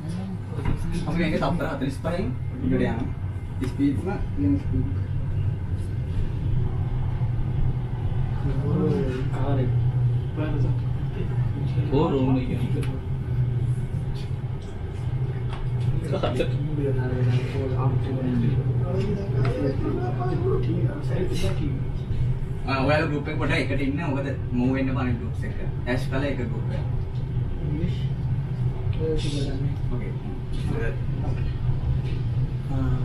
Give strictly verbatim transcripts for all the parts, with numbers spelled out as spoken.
Apa yang kita opera terus paling video yang speed mah yang speed. Oh, room lagi ni. Kita tak cek. Ah, well group पे पढ़ाई करनी ना वो तो movie ने पानी group से कर. ऐश कल एक group है. English. Okay. हाँ.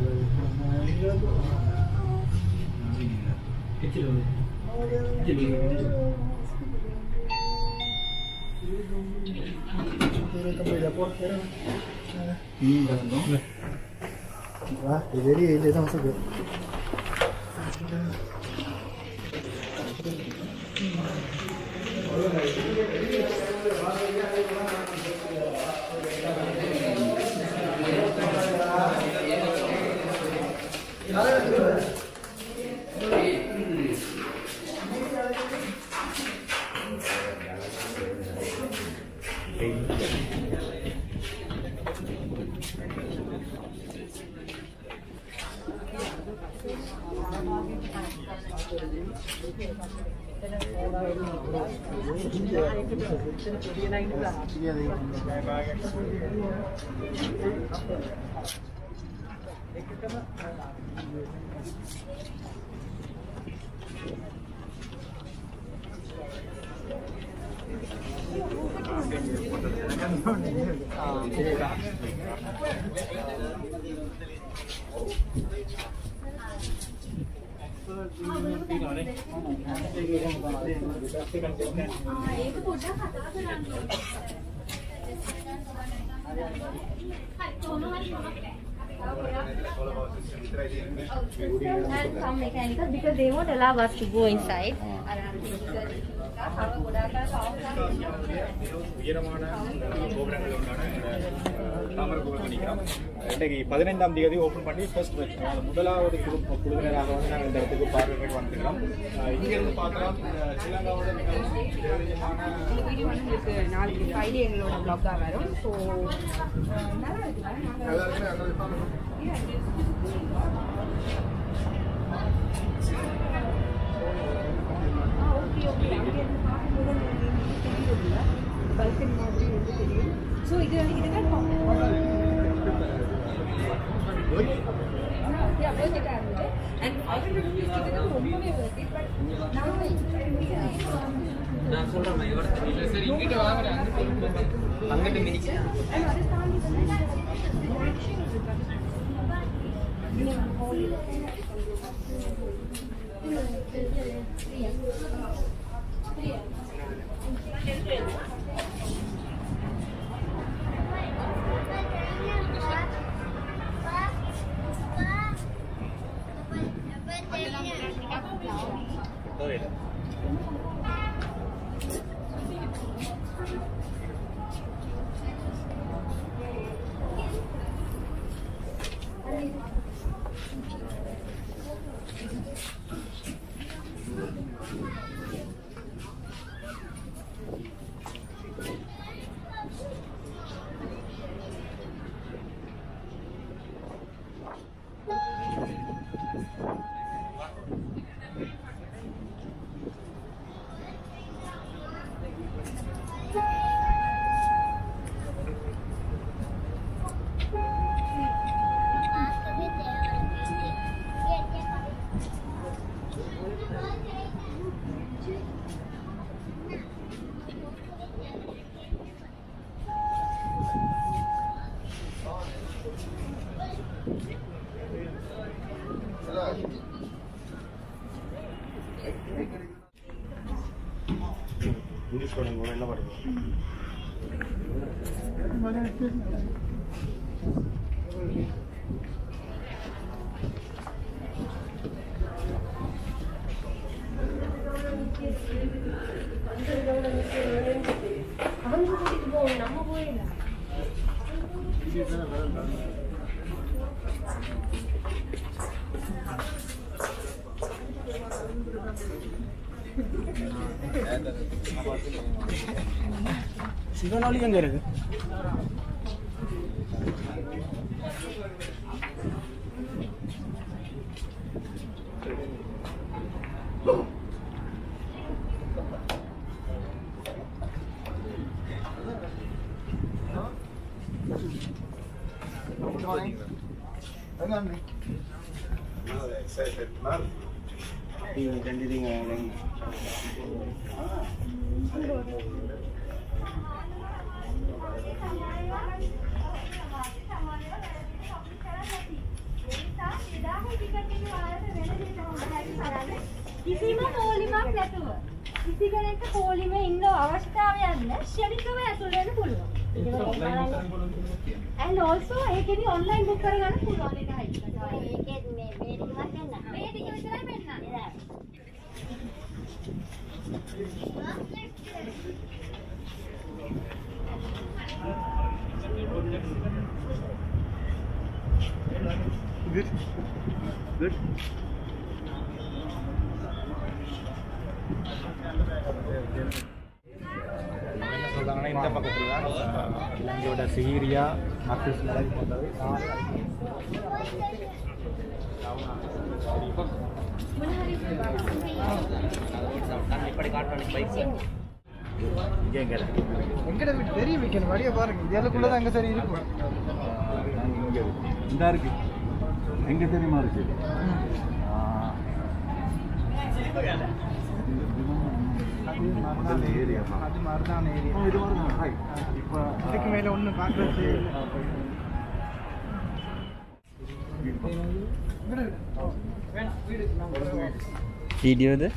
कितने लोग? कितने लोग? Pero também já pode ter. Hum, não. Ah, ele ele dá um sabor. And some mechanical because they won't allow us to go inside. இன்றைக்கு பதினைந்தாம் தேதி ஓப்பன் பண்ணி ஃபர்ஸ்ட் வச்சுருக்கோம். அது முதலாவது குழு குழுவினராக வந்து நாங்கள் இந்த இடத்துக்கு பார்வையிட்டு வந்துருக்கோம். இங்கிருந்து பார்க்கலாம் ஸ்ரீலங்காவோட உங்களுக்கு நாளைக்கு ஃப்ரைடே எங்களோட பிளாக்காக வரும். ஸோ நல்லா ஓகே ஓகே அங்கே பார்க்கும்போது தெரியுது பல்கனி மாதிரி வந்து தெரியும். ஸோ இது இதுதான் and already ரொம்பவே வருது. பட் நான் சொல்றேன் இவர சரி இங்கிட்ட வாங்குறேன் அங்கிட்டு மிதிச்சு இங்கிலீஷ் படிக்கும் என்ன படிக்கும் நம்ம போயிடலாம். சிவனாலி எங்க இருக்கு? Good morning. Hang on. I'm excited. Man. You attending a කිසිම පොලිමක් නැතුව කිසි කෙනෙක්ට පොලිමේ ඉන්න අවශ්‍යතාවයක් නැහැ ශනිකව ඇතුල් වෙන්න පුළුවන්. And also ඒකෙදි online book කරගන්න පුළුවන් ඒක හයි. ඒකෙත් මේ මේ ටිකක් දෙන්න. මේ ටික විතරයි පෙන්නන්නේ. Good. Good. சொல்றாங்கன்னா இந்த பக்கத்துல இலங்கையோட சிகிரியா ஆர்டிஸ்ட் மாதிரி போட்டது இப்படி காட்டுறேன் பைக் இங்கே எங்கே எங்கட வீட்டு பெரிய வைக்கணும் வழியை பாருங்க இதுக்குள்ளதான் அங்கே சரி இருக்கும். இங்கே இந்த இருக்கு எங்கே தெரியுமா இருக்கு ஏரியா அது மாதிரிதான் ஏரியா. இது மாதிரி இப்போ இதுக்கு மேலே ஒன்றும் பார்க்கறது வீடியோ இது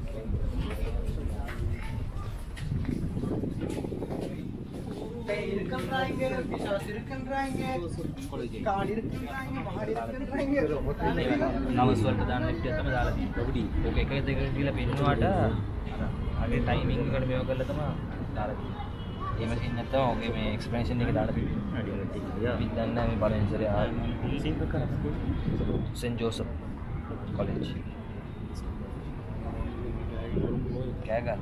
இருக்கின்றாங்க பிசாசு இருக்கின்றாங்க கால் இருக்கின்றாங்க மாடு இருக்கின்றாங்க. නව ස්වල්ට දාන්න ලිප්ටියක් තමයි දාලා තියෙන්නේ. පොඩි. ඔක එක එක දෙක කියලා පෙන්නුවාට අගේ ටයිමින් එකට මේව කරලා තමයි දාලා තියෙන්නේ. ඒ මැෂින් නැත්තම් ඔගේ මේ එක්ස්ප්ලනේෂන් එක දාලා තියෙන්නේ. අඩිය ටික. අපි දන්නේ මේ බලෙන්සරේ ආ සීන් එක කරලා සෙන්ට් ජෝසප් කොලෙජ්. කෑගා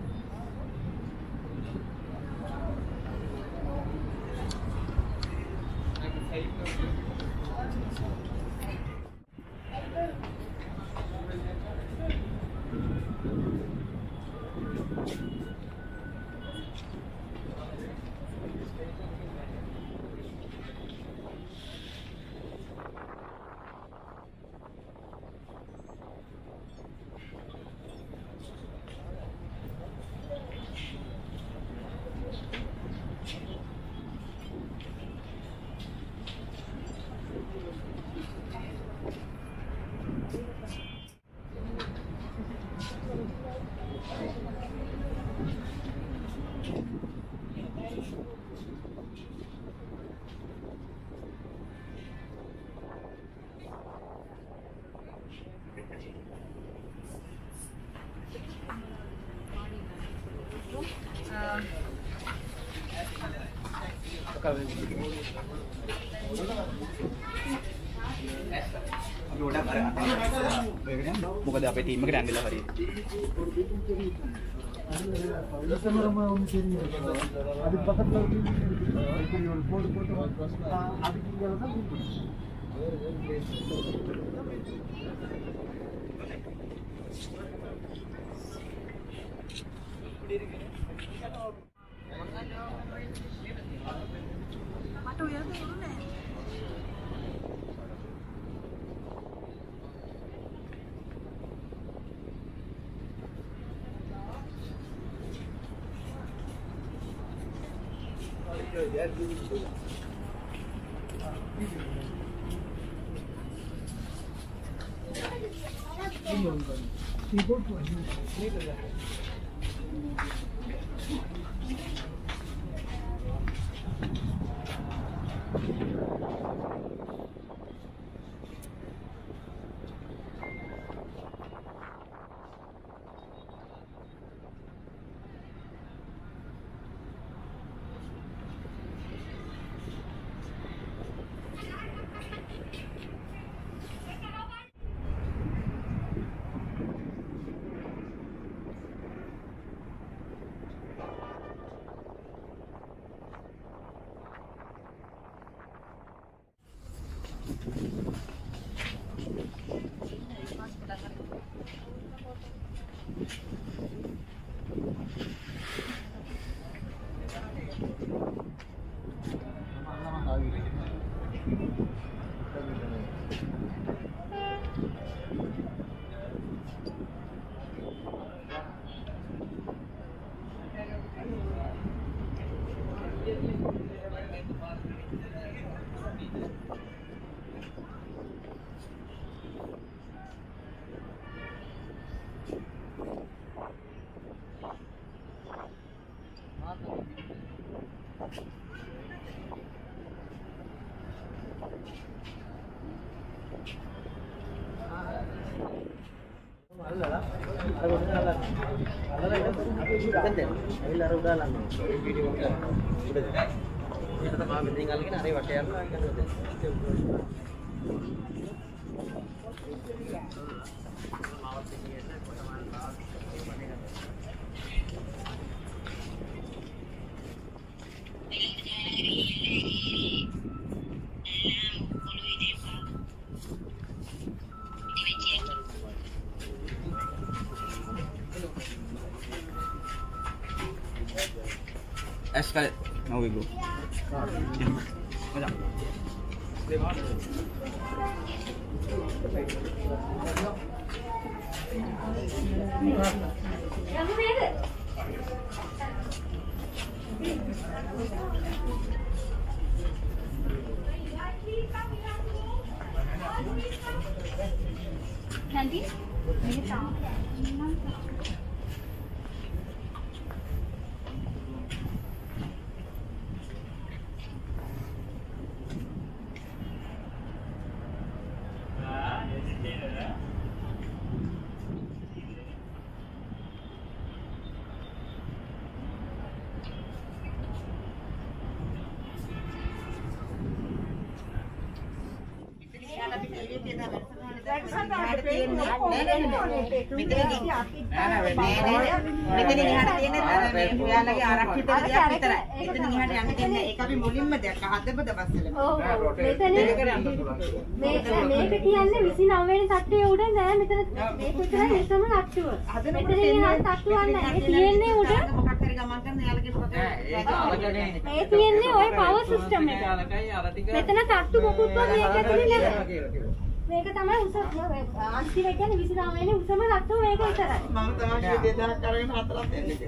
මොකද අපේ ටීම් එකට ඇන්ඩලා හරිය. அது பக்கத்துல ஒரு போட்டு போட்டு அதுக்கு Escalate. Now we go. Nanti, ini tahu. මේක තමයි උස අන්තිම කියන්නේ විසිනව වෙනි උසම රට්ටුව මේක විතරයි. මම තමයි දෙදහස් කරගෙන හතරක් දෙන්නේ.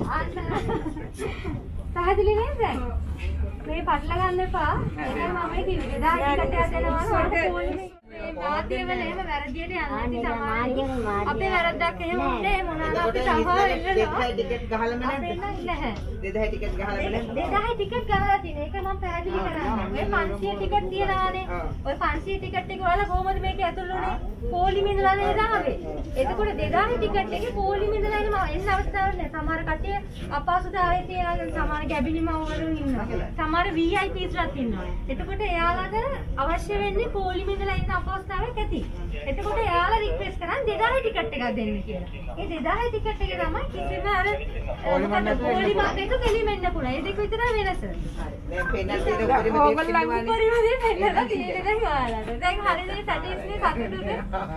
පැහැදිලි නේද? මේ පටල ගන්න එපා. ඒකයි මම කිව්වේ. දෙදහස් කටයක් දෙනවා වලට පොලිමේ මාධ්‍යවල එහෙම වැරදියට යන්නේ සමාජයේ අපේ වැරද්දක් එහෙම උනේ මොනවාද අපි සමහර වෙලට ටිකට් ගහලම නැද්ද? නැහැ. දෙදහස් ටිකට් ගහලම නැද්ද? දෙදහස් ටිකට් ගහලා තියෙන. ඒක මම පැහැදිලි කරන්නේ. ඔය පන්සිය ටිකට් තියනවානේ. ඔය පන්සිය ටිකට් එක වල කොහොමද මේක ඇතුල් වුනේ? පොලිමේ ඉඳලා නේද ආවේ. එතකොට දෙදහස් ටිකට් එකේ පොලිමේ ඉඳලා එන එන්න අවස්ථාවක් නැහැ. සමහර කට්ටිය අපහසුතාවයේ තියෙන සමහර ගැබිනිම වරුන් ඉන්නවා. සමහර V I Ps ලත් ඉන්නවා. එතකොට එයාලට අවශ්‍ය වෙන්නේ පොලිමේ ඉඳලා එන්න අවස්ථාවක් ඇති. එතකොට එයාලා රික්වෙස්ට් කරන් දෙදහස් ටිකට් එකක් දෙන්න කියලා. ඒ දෙදහස් ටිකට් එක තමයි කිසිම අර පොලිමත් එක දෙලිමෙන්න පුළුවන්. ඒ දෙක විතරයි වෙනස. දැන් පෙන්නන දේ උඩරිම දෙයක් පෙන්නලා තියෙන්නේ දැන් ඔයාලට. දැන් හරියට සැටිස්නේ සතුටුද?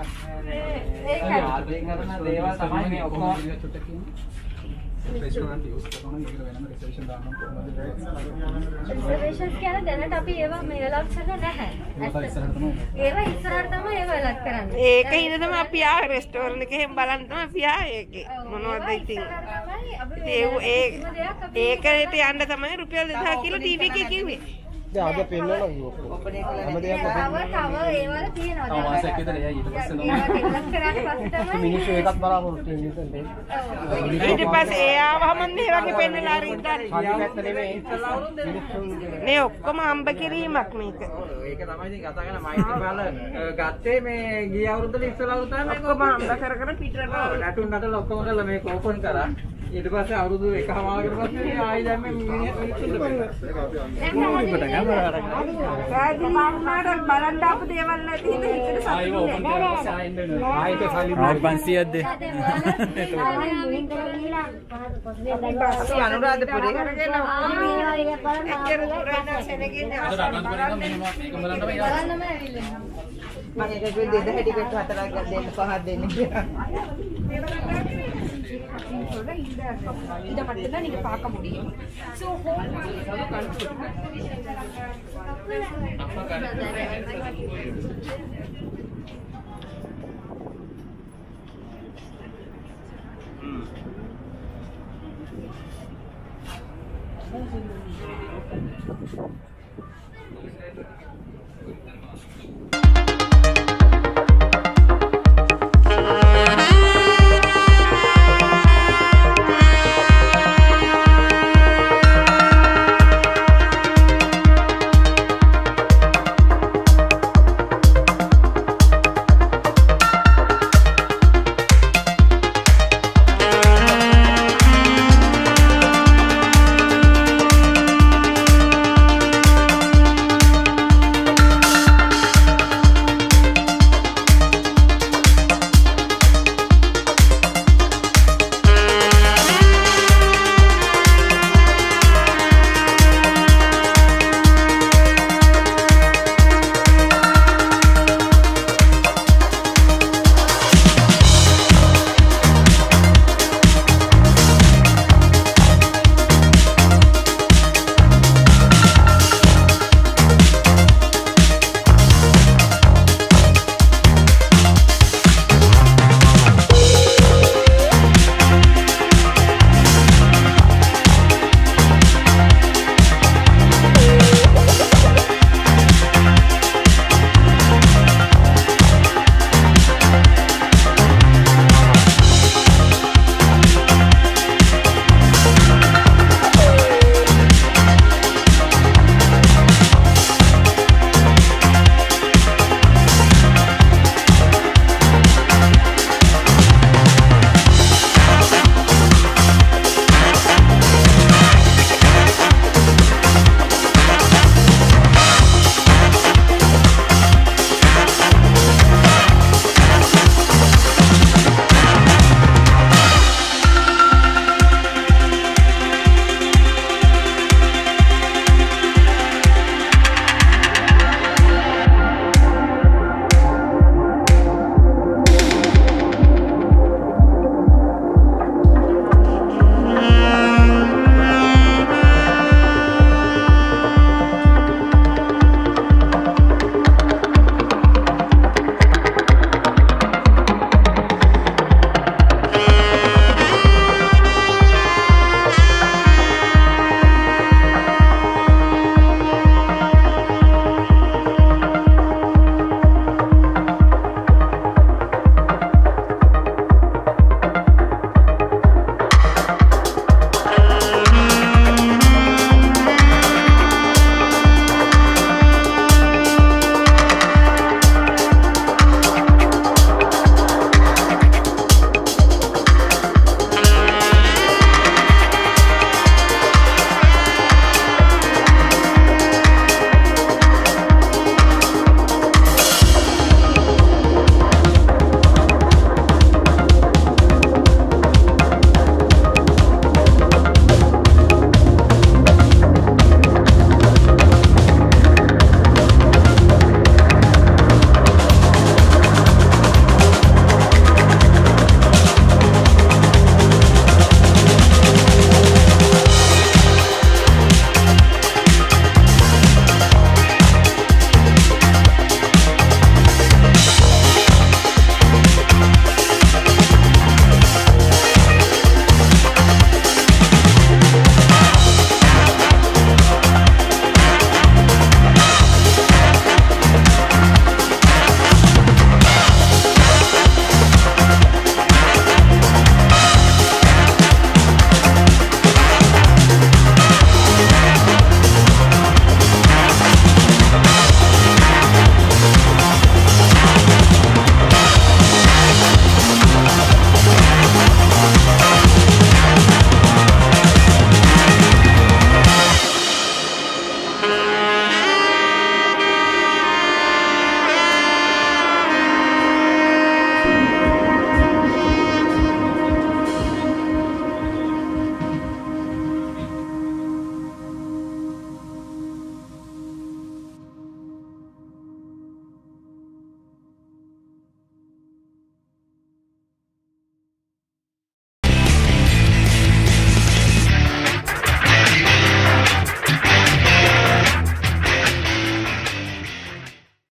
ඒකයි. ආර්ඩරින් කරන දේවල් තමයි මේ ඔක්කොම रेस्टोरेंट यूज करना है ये वेनम रिजर्वेशन दाना कोमद रिजर्वेशंस කියන දැනට අපි ඒවා මේ ලොක් කරලා නැහැ. ඒවා ඉස්සරහට තමයි ඒවා ලොක් කරන්නේ. ඒක ඉතින් තමයි අපි ආ රෙස්ටෝරන්ට් එකේ හැම බලන්න තමයි අපි ආ ඒකේ. මොනවද ඉතින්. ඒ ඒකට යන්න තමයි රුපියල් දෙදහස් කියලා ටීවී එකේ කිව්වේ. දැන් අද පෙන්නනවා ඔපනේ හැම දෙයක්ම තව තව ඒවල තියෙනවා. තව මාසයක් විතර එයා ඊට පස්සේ නෝ මිනිස්සු එකක් බලාපොරොත්තු වෙන්නේ. ඊට පස්සේ ඒ ආවම මේ වගේ පෙන්නලා හරි ඉඳන්. මේ ඔක්කොම හම්බ කිරීමක් මේක. ඒක තමයි ඉතින් කතා කරන මයිත්‍රීපාල ගත්තේ මේ ගිය අවුරුද්දේ ඉස්සර අවුරුද්දේ මේක ඔක්කොම හම්බ කර කර පිටරට නැටුම් නටල ඔක්කොම කරලා මේක ඕපන් කරා. ඊට පස්සේ අවුරුදු එකමාරකට පස්සේ ආයි දැන් මේ මිනිස්සුන්ට බලන්න බලන්න අප දේවල් නැති හිතේ හිතට පන්සියක්ද අපි අනුරාධපුරේ කරගෙන එච්චර දුරට සෙනගින්න බලන්නම ඇවිල්ලා. මම ඒක දෙදහස් ටිකට් හතරක් දෙන්න පහක් දෙන්න කියලා. சொல்ற இந்த இதை மட்டும் தான் நீங்க பார்க்க முடியும். So whole